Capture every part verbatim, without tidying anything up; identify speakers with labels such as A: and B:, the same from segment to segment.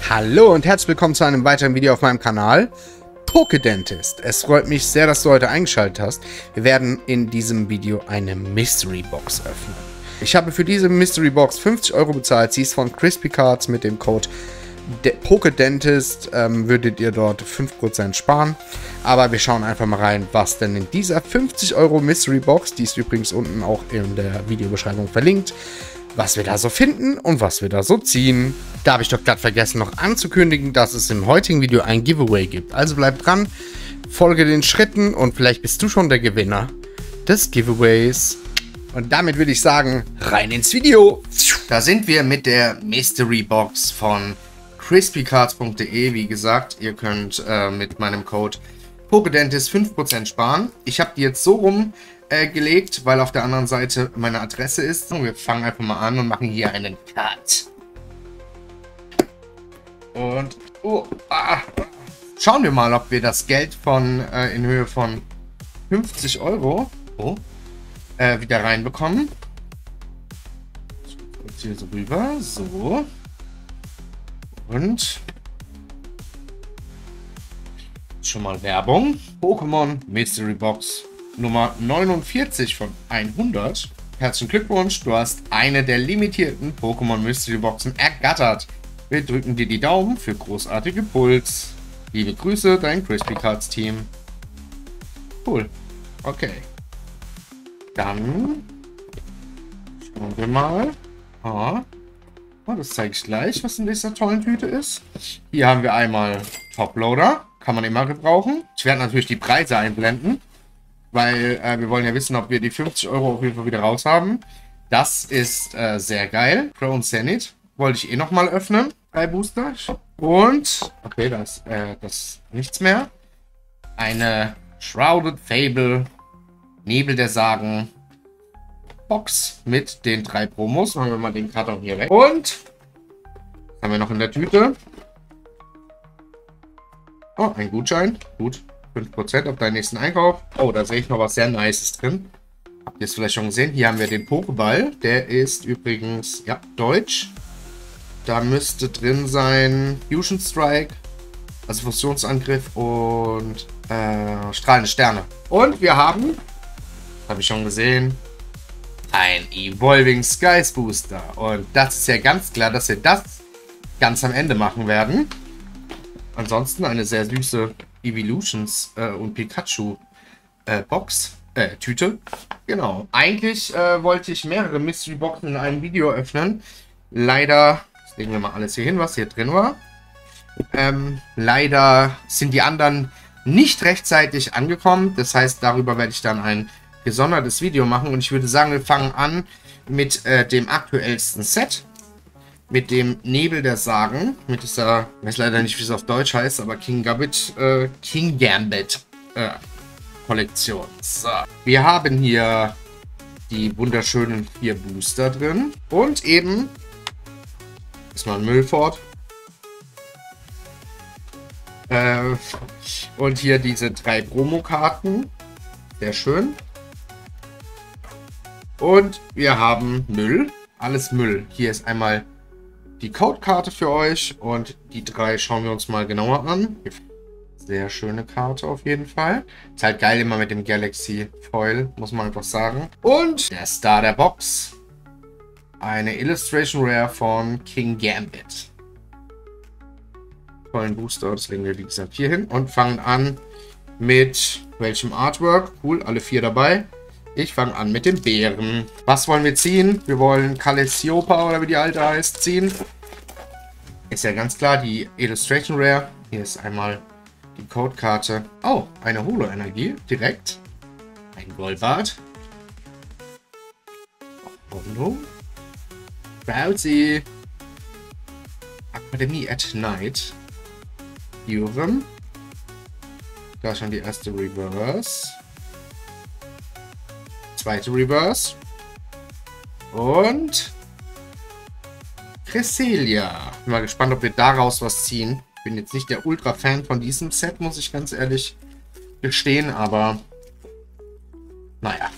A: Hallo und herzlich willkommen zu einem weiteren Video auf meinem Kanal Pokedentist. Es freut mich sehr, dass du heute eingeschaltet hast. Wir werden in diesem Video eine Mystery Box öffnen. Ich habe für diese Mystery Box fünfzig Euro bezahlt. Sie ist von Crispy Cards. Mit dem Code Pokedentist ähm, würdet ihr dort fünf Prozent sparen. Aber wir schauen einfach mal rein, was denn in dieser fünfzig Euro Mystery Box, die ist übrigens unten auch in der Videobeschreibung verlinkt, was wir da so finden und was wir da so ziehen. Da habe ich doch glatt vergessen noch anzukündigen, dass es im heutigen Video ein Giveaway gibt. Also bleib dran, folge den Schritten und vielleicht bist du schon der Gewinner des Giveaways. Und damit würde ich sagen, rein ins Video. Da sind wir mit der Mystery Box von crispy cards punkt de. Wie gesagt, ihr könnt äh, mit meinem Code Pokedentist fünf Prozent sparen. Ich habe die jetzt so rum äh, gelegt, weil auf der anderen Seite meine Adresse ist. Und wir fangen einfach mal an und machen hier einen Cut. Und oh, ah, schauen wir mal, ob wir das Geld von äh, in Höhe von fünfzig Euro oh, äh, wieder reinbekommen. Jetzt hier so rüber, so. Und schon mal Werbung. Pokémon Mystery Box Nummer neunundvierzig von hundert. Herzlichen Glückwunsch, du hast eine der limitierten Pokémon Mystery Boxen ergattert. Wir drücken dir die Daumen für großartige Puls. Liebe Grüße, dein Crispy Cards Team. Cool. Okay. Dann schauen wir mal. Ah. Oh, das zeige ich gleich, was in dieser tollen Tüte ist. Hier haben wir einmal Toploader. Kann man immer gebrauchen. Ich werde natürlich die Preise einblenden, weil äh, wir wollen ja wissen, ob wir die fünfzig Euro auf jeden Fall wieder raus haben. Das ist äh, sehr geil. Pro und Zenith wollte ich eh nochmal öffnen bei Booster. Und, okay, das, äh, das ist nichts mehr. Eine Shrouded Fable Nebel der Sagen Box mit den drei Promos. Machen wir mal den Karton hier weg. Und was haben wir noch in der Tüte? Oh, ein Gutschein. Gut. fünf Prozent auf deinen nächsten Einkauf. Oh, da sehe ich noch was sehr Nices drin. Habt ihr es vielleicht schon gesehen? Hier haben wir den Pokéball. Der ist übrigens, ja, deutsch. Da müsste drin sein Fusion Strike, also Fusionsangriff und äh, strahlende Sterne. Und wir haben, habe ich schon gesehen, ein Evolving Skies Booster. Und das ist ja ganz klar, dass wir das ganz am Ende machen werden. Ansonsten eine sehr süße Evolutions äh, und Pikachu äh, Box, äh, Tüte. Genau. Eigentlich äh, wollte ich mehrere Mystery Boxen in einem Video öffnen. Leider, jetzt legen wir mal alles hier hin, was hier drin war. Ähm, leider sind die anderen nicht rechtzeitig angekommen. Das heißt, darüber werde ich dann ein gesondertes Video machen. Und ich würde sagen, wir fangen an mit äh, dem aktuellsten Set. Mit dem Nebel der Sagen. Mit dieser, ich weiß leider nicht, wie es auf Deutsch heißt, aber King Gambit, äh, King Gambit äh, Kollektion. So. Wir haben hier die wunderschönen vier Booster drin. Und eben, ist mal ein Müll fort. Äh, und hier diese drei Promokarten. Sehr schön. Und wir haben Müll. Alles Müll. Hier ist einmal die Codekarte für euch und die drei schauen wir uns mal genauer an. Sehr schöne Karte auf jeden Fall. Ist halt geil immer mit dem Galaxy Foil, muss man einfach sagen. Und der Star der Box. Eine Illustration Rare von King Gambit. Tollen Booster, das legen wir wie gesagt hier hin und fangen an mit welchem Artwork. Cool, alle vier dabei. Ich fange an mit dem Bären. Was wollen wir ziehen? Wir wollen Calliope oder wie die alte heißt ziehen. Ist ja ganz klar die Illustration Rare. Hier ist einmal die Codekarte. Oh, eine Holo-Energie direkt. Ein Golbart. Holo. Drowsy. Akademie at Night. Durham. Da schon die erste Reverse. Zweite Reverse. Und Cresselia. Bin mal gespannt, ob wir daraus was ziehen. Bin jetzt nicht der Ultra-Fan von diesem Set, muss ich ganz ehrlich gestehen, aber naja.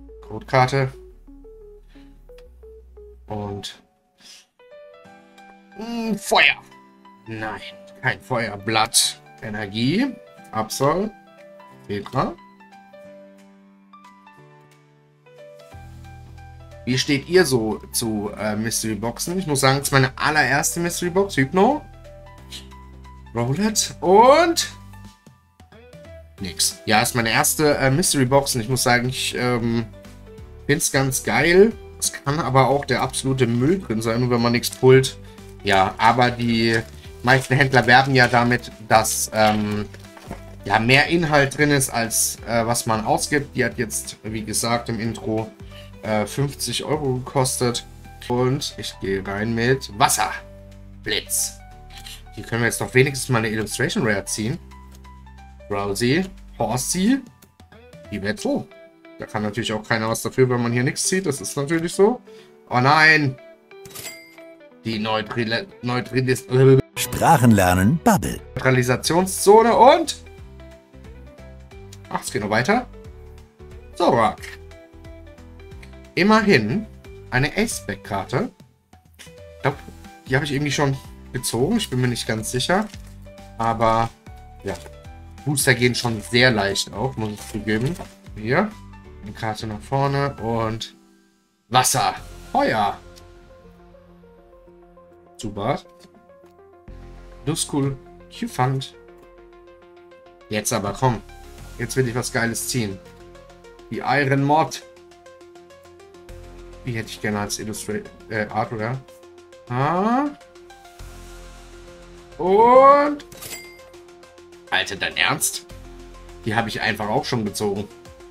A: Codekarte. Und Hm, Feuer. Nein, kein Feuer. Blatt. Energie. Absol. Petra. Wie steht ihr so zu äh, Mystery Boxen? Ich muss sagen, es ist meine allererste Mystery Box. Hypno. Rollet. Und... nix. Ja, ist meine erste äh, Mystery Box. Und ich muss sagen, ich ähm, finde es ganz geil. Es kann aber auch der absolute Müll drin sein, nur wenn man nichts pullt. Ja, aber die meisten Händler werben ja damit, dass ähm, ja, mehr Inhalt drin ist, als äh, was man ausgibt. Die hat jetzt, wie gesagt, im Intro äh, fünfzig Euro gekostet. Und ich gehe rein mit Wasser. Blitz. Hier können wir jetzt doch wenigstens mal eine Illustration Rare ziehen. Rousey. Horsey. Die Wetzel. Da kann natürlich auch keiner was dafür, wenn man hier nichts zieht. Das ist natürlich so. Oh nein. Die Neutral Neutralis
B: Sprachenlernen Bubble.
A: Neutralisationszone und... ach, es geht noch weiter. Zorak. Immerhin eine Ace-Back-Karte. Ich glaube, die habe ich irgendwie schon gezogen. Ich bin mir nicht ganz sicher. Aber, ja. Booster gehen schon sehr leicht auf, muss ich zugeben. Hier. Eine Karte nach vorne und Wasser. Feuer. Super. Duskull. Q-Fund. Jetzt aber, komm. Jetzt will ich was Geiles ziehen. Die Iron Mod. Die hätte ich gerne als Illustrator. Äh, Art, oder? Ah. Und... Alter, dein Ernst? Die habe ich einfach auch schon gezogen.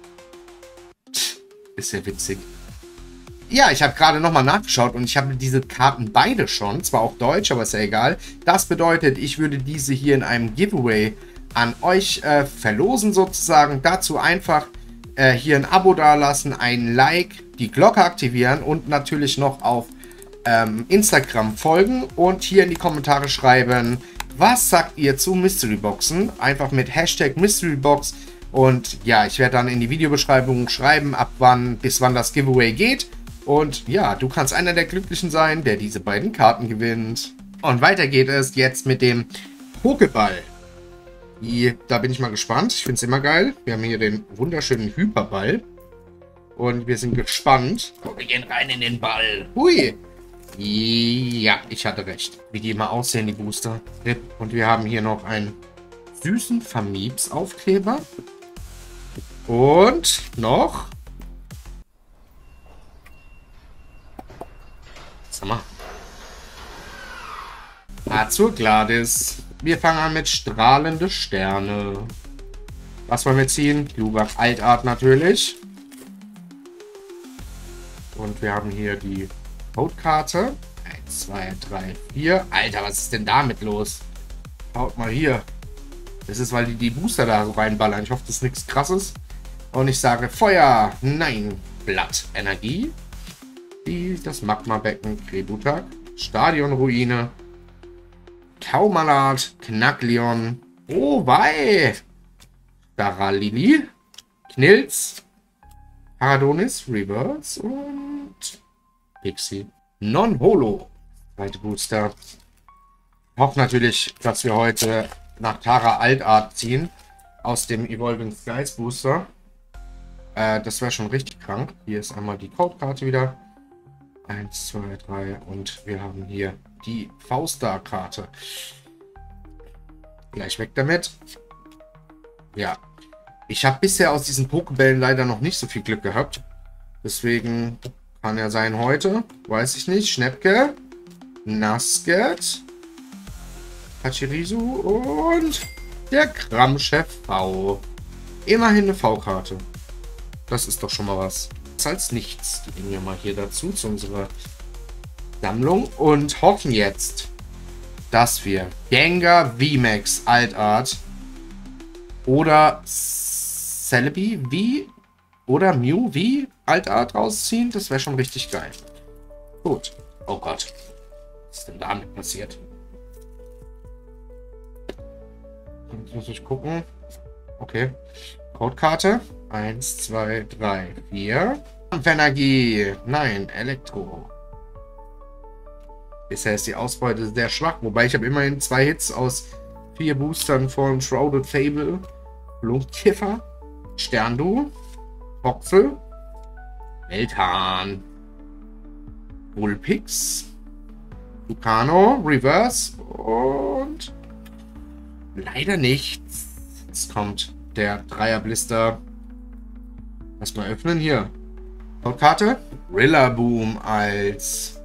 A: Ist ja witzig. Ja, ich habe gerade nochmal nachgeschaut und ich habe diese Karten beide schon. Zwar auch deutsch, aber ist ja egal. Das bedeutet, ich würde diese hier in einem Giveaway an euch äh, verlosen sozusagen. Dazu einfach äh, hier ein Abo dalassen, ein Like, die Glocke aktivieren und natürlich noch auf ähm, Instagram folgen und hier in die Kommentare schreiben, was sagt ihr zu Mystery Boxen? Einfach mit Hashtag Mystery Box. Und ja, ich werde dann in die Videobeschreibung schreiben, ab wann, bis wann das Giveaway geht. Und ja, du kannst einer der Glücklichen sein, der diese beiden Karten gewinnt. Und weiter geht es jetzt mit dem Pokéball. Die, da bin ich mal gespannt. Ich finde es immer geil. Wir haben hier den wunderschönen Hyperball. Und wir sind gespannt. Oh, wir gehen rein in den Ball. Hui. Ja, ich hatte recht. Wie die immer aussehen, die Booster. Und wir haben hier noch einen süßen Vermiebs-Aufkleber. Und noch... Sag mal. Azur Gladys. Wir fangen an mit strahlende Sterne. Was wollen wir ziehen? Glurak Altart natürlich. Und wir haben hier die Codekarte. eins, zwei, drei, vier. Alter, was ist denn damit los? Haut mal hier. Das ist, weil die die Booster da so reinballern. Ich hoffe, das ist nichts Krasses. Und ich sage Feuer. Nein. Blatt. Energie. Die, das Magma-Becken. Krebutak. Stadionruine. Taumalat. Knackleon. Oh, wei. Daralili. Knilz. Paradonis. Reverse. Und Pixie. Non-Holo. Zweite Booster. Ich hoffe natürlich, dass wir heute nach Tara Altart ziehen. Aus dem Evolving Skies Booster. Äh, das wäre schon richtig krank. Hier ist einmal die Codekarte wieder. eins, zwei, drei. Und wir haben hier die V-Star-Karte. Gleich weg damit. Ja. Ich habe bisher aus diesen Pokebällen leider noch nicht so viel Glück gehabt. Deswegen kann ja sein heute. Weiß ich nicht. Schnäppke. Nasket. Pachirisu und der Kramchef V. Immerhin eine V-Karte. Das ist doch schon mal was. Das ist als nichts. Die nehmen wir mal hier dazu zu unserer Sammlung und hoffen jetzt, dass wir Gengar V MAX Altart oder Celebi V oder Mew V Altart rausziehen. Das wäre schon richtig geil. Gut. Oh Gott. Was ist denn damit passiert? Jetzt muss ich gucken. Okay. Codekarte. eins, zwei, drei, vier. Kampfenergie. Nein, Elektro. Bisher ist die Ausbeute sehr schwach, wobei ich habe immerhin zwei Hits aus vier Boostern von Shrouded Fable, Blutkiffer, Sterndu, Voxel, Welthahn, Bullpix, Lucano, Reverse und leider nichts. Jetzt kommt der Dreierblister. Erstmal öffnen hier. Karte. Rillaboom als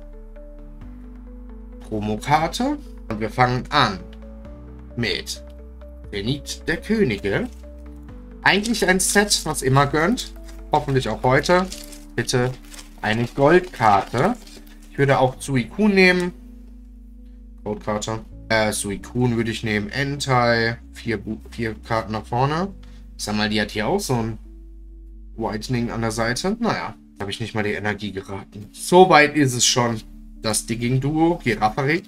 A: Promokarte. Und wir fangen an mit Zenit der Könige. Eigentlich ein Set, was immer gönnt. Hoffentlich auch heute. Bitte eine Goldkarte. Ich würde auch Suicune nehmen. Goldkarte. Äh, Suicune würde ich nehmen. Entei. Vier, vier Karten nach vorne. Ich sag mal, die hat hier auch so ein Whitening an der Seite. Naja, habe ich nicht mal die Energie geraten. So weit ist es schon. Das Digging-Duo. Girafarik.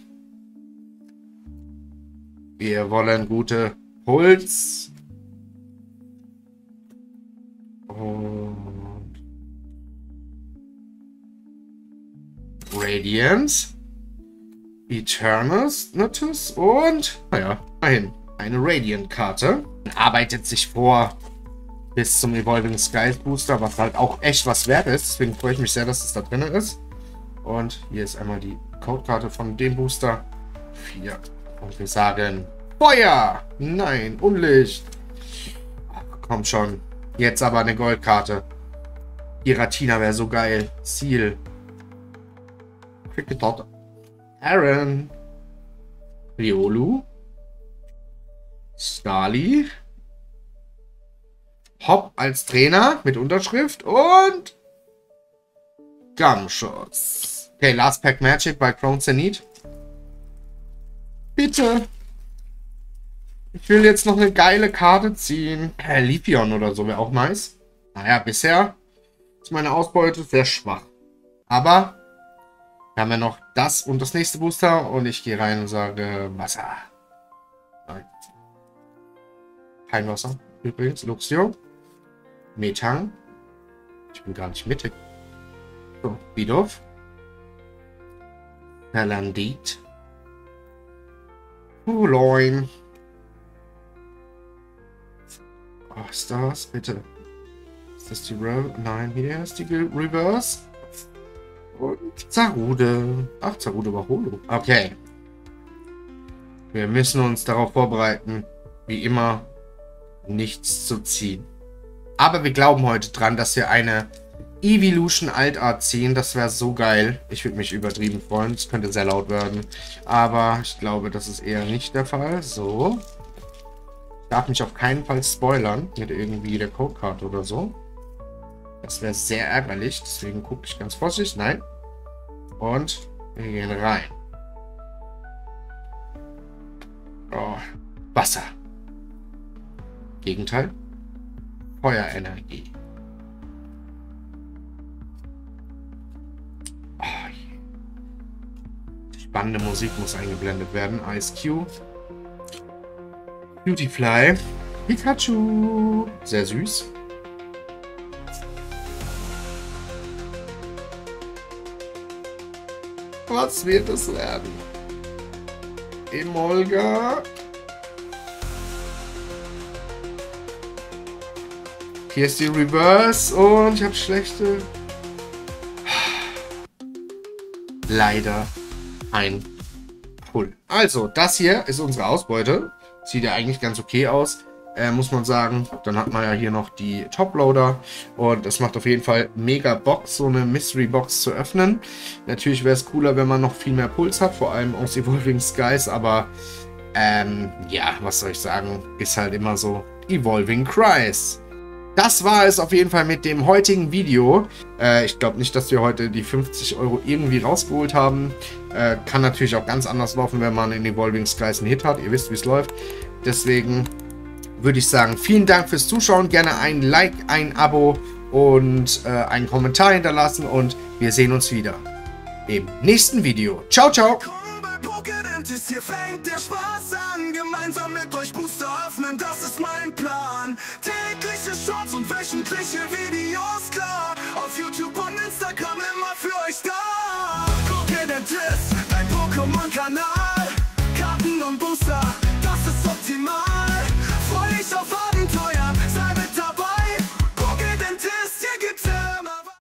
A: Wir wollen gute Puls. Und Radiance. Eternus Natus und, naja, immerhin eine Radiant-Karte. Arbeitet sich vor bis zum Evolving Skies Booster, was halt auch echt was wert ist. Deswegen freue ich mich sehr, dass es da drin ist. Und hier ist einmal die Codekarte von dem Booster. vier. Und wir sagen Feuer! Nein, Unlicht. Ach, komm schon. Jetzt aber eine Goldkarte. Giratina wäre so geil. Ziel. Cricketot. Aaron. Riolu. Starly. Hop als Trainer mit Unterschrift und Gumshots. Okay, Last Pack Magic bei Crown Zenith. Bitte. Ich will jetzt noch eine geile Karte ziehen. Äh, Leafeon oder so wäre auch nice. Naja, bisher ist meine Ausbeute sehr schwach. Aber wir haben ja noch das und das nächste Booster und ich gehe rein und sage Wasser. Nein. Kein Wasser. Übrigens, Luxio. Metang. Ich bin gar nicht mittig. So, Bidoof. Palandit. Huloin. Oh, ist das? Bitte. Ist das die Re Nein, hier ist die Reverse. Und Zarude. Ach, Zarude war Holo. Okay. Wir müssen uns darauf vorbereiten, wie immer, nichts zu ziehen. Aber wir glauben heute dran, dass wir eine Evolution Altart ziehen. Das wäre so geil. Ich würde mich übertrieben freuen. Es könnte sehr laut werden. Aber ich glaube, das ist eher nicht der Fall. So. Ich darf mich auf keinen Fall spoilern mit irgendwie der Codekarte oder so. Das wäre sehr ärgerlich. Deswegen gucke ich ganz vorsichtig. Nein. Und wir gehen rein. Oh. Wasser. Gegenteil. Feuerenergie. Oh, spannende Musik muss eingeblendet werden. Ice Cube. Beautyfly. Pikachu. Sehr süß. Was wird es werden? Emolga. Hier ist die Reverse und ich habe schlechte... Leider ein Pull. Also, das hier ist unsere Ausbeute. Sieht ja eigentlich ganz okay aus, äh, muss man sagen. Dann hat man ja hier noch die Toploader. Und es macht auf jeden Fall mega Bock, so eine Mystery Box zu öffnen. Natürlich wäre es cooler, wenn man noch viel mehr Puls hat, vor allem aus Evolving Skies. Aber, ähm, ja, was soll ich sagen, ist halt immer so Evolving Cries. Das war es auf jeden Fall mit dem heutigen Video. Äh, ich glaube nicht, dass wir heute die fünfzig Euro irgendwie rausgeholt haben. Äh, kann natürlich auch ganz anders laufen, wenn man in Evolving Skies einen Hit hat. Ihr wisst, wie es läuft. Deswegen würde ich sagen, vielen Dank fürs Zuschauen. Gerne ein Like, ein Abo und äh, einen Kommentar hinterlassen. Und wir sehen uns wieder im nächsten Video. Ciao, ciao!
C: Hier fängt der Spaß an, gemeinsam mit euch Booster öffnen, das ist mein Plan. Tägliche Shorts und wöchentliche Videos, klar, auf YouTube und Instagram immer